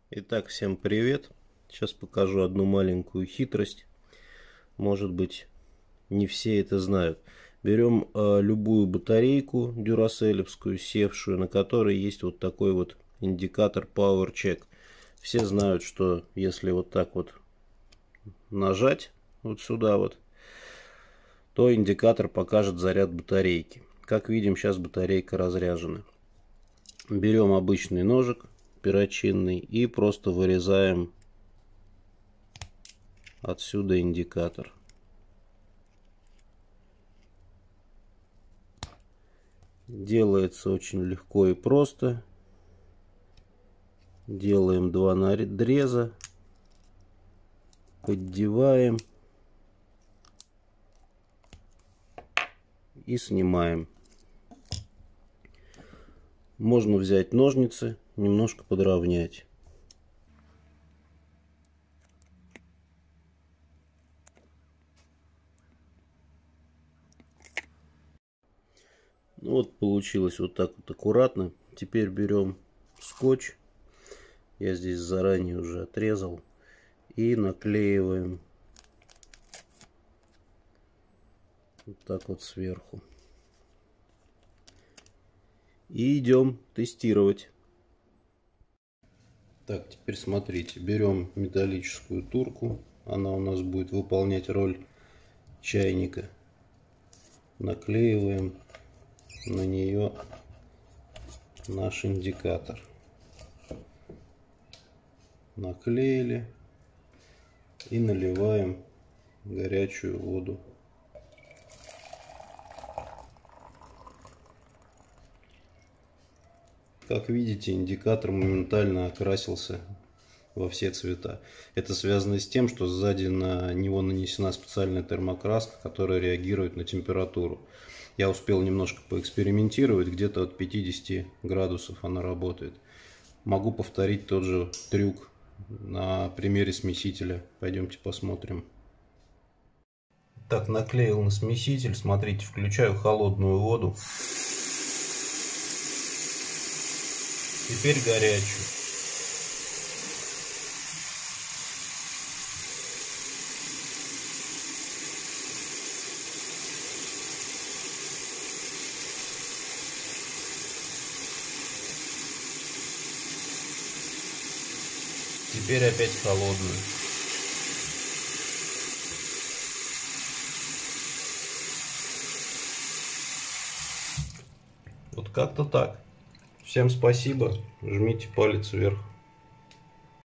Итак, всем привет! Сейчас покажу одну маленькую хитрость. Может быть, не все это знают. Берем любую батарейку дюраселевскую, севшую, на которой есть вот такой вот индикатор Power Check. Все знают, что если вот так вот нажать вот сюда вот, то индикатор покажет заряд батарейки. Как видим, сейчас батарейка разряжена. Берем обычный ножик перочинный и просто вырезаем отсюда индикатор. Делается очень легко и просто. Делаем два надреза, поддеваем и снимаем. Можно взять ножницы, немножко подровнять. Ну вот получилось вот так вот аккуратно. Теперь берем скотч. Я здесь заранее уже отрезал. И наклеиваем вот так вот сверху. И идем тестировать. Так, теперь смотрите. Берем металлическую турку. Она у нас будет выполнять роль чайника. Наклеиваем на нее наш индикатор. Наклеили и наливаем горячую воду. Как видите, индикатор моментально окрасился во все цвета. Это связано с тем, что сзади на него нанесена специальная термокраска, которая реагирует на температуру. Я успел немножко поэкспериментировать, где-то от 50 градусов она работает. Могу повторить тот же трюк на примере смесителя. Пойдемте посмотрим. Так, наклеил на смеситель. Смотрите, включаю холодную воду. Теперь горячую. Теперь опять холодную. Вот как-то так. Всем спасибо. Жмите палец вверх.